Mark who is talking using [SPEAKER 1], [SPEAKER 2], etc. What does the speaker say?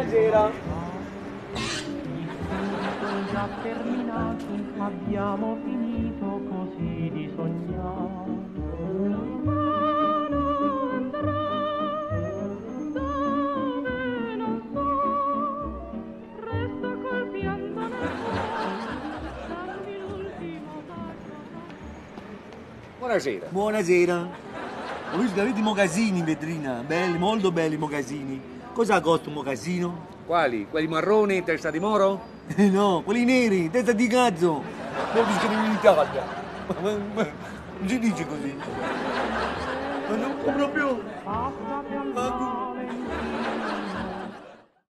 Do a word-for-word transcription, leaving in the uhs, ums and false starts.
[SPEAKER 1] Buonasera.
[SPEAKER 2] Già terminati, abbiamo finito così di sognare. Dove non so, resta col pianto nel cuore, dammi l'ultimo bacio.
[SPEAKER 1] Buonasera.
[SPEAKER 3] Buonasera. Ho visto che avete i mocassini in vetrina, belli, molto belli i mocassini. Cosa costa un mocassino?
[SPEAKER 1] Quali? Quelli marroni, testa di moro?
[SPEAKER 3] Eh no, quelli neri, testa di cazzo. Quelli che scrivono in Italia. Ma, ma, ma, non si dice così. Ma non compro più.
[SPEAKER 2] Passate al bar.